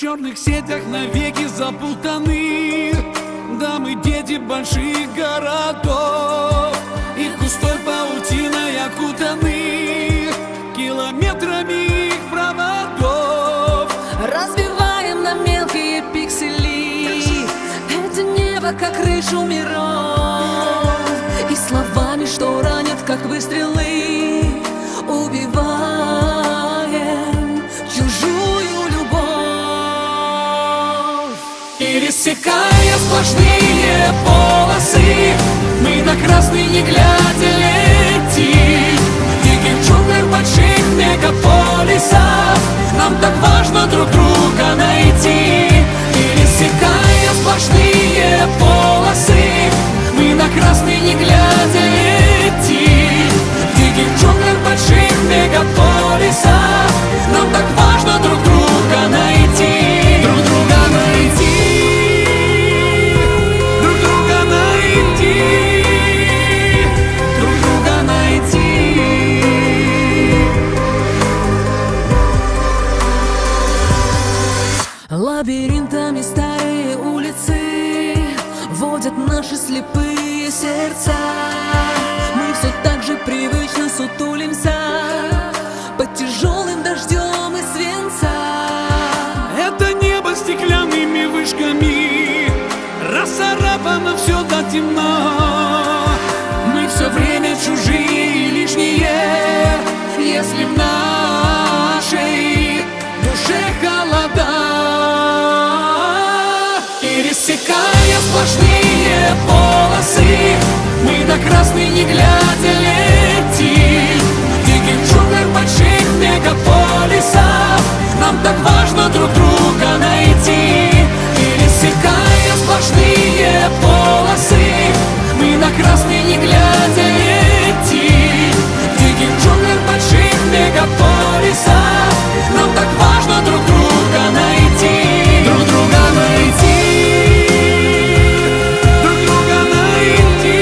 черных сетях навеки запутаны. Да, мы дети больших городов, и густой паутиной окутаны километрами их проводов. Разбиваем на мелкие пиксели это небо, как крышу миров, и словами, что ранят, как выстрелы, убиваем чужую любовь. Пересекая сплошные полосы, мы на красный не глядя летим. В диких джунглях больших мегаполисов нам так важно друг друга найти. Пересекая сплошные полосы, мы на красный не глядя летим. В диких джунглях больших мегаполисов нам так важно друг друга найти. Друг друга найти. Друг друга найти. Друг друга найти. Лабиринтами старые улицы водят наши слепые сердца. Мы все так же привычно сутулимся под тяжелым дождем из свинца. Это небо стеклянными вышками расцарапано все до темна. Мы все время чужие и лишние, если в нашей душе холода. Пересекая сплошные полосы, мы на красный не глядя летим. В диких джунглях больших мегаполисов нам так важно друг друга найти. Пересекая сплошные полосы, мы на красный не глядя летим. В диких джунглях больших мегаполисов нам так важно друг друга найти. Друг друга найти. Друг друга найти.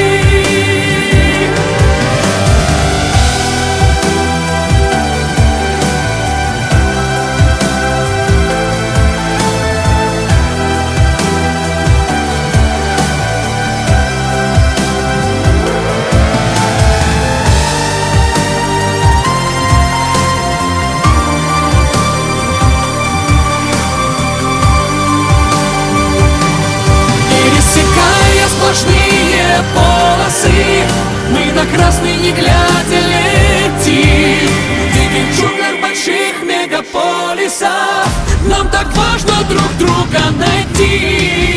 Пересекая сплошные полосы, мы на красный не глядя летим. В диких джунглях больших мегаполисов нам так важно друг друга найти.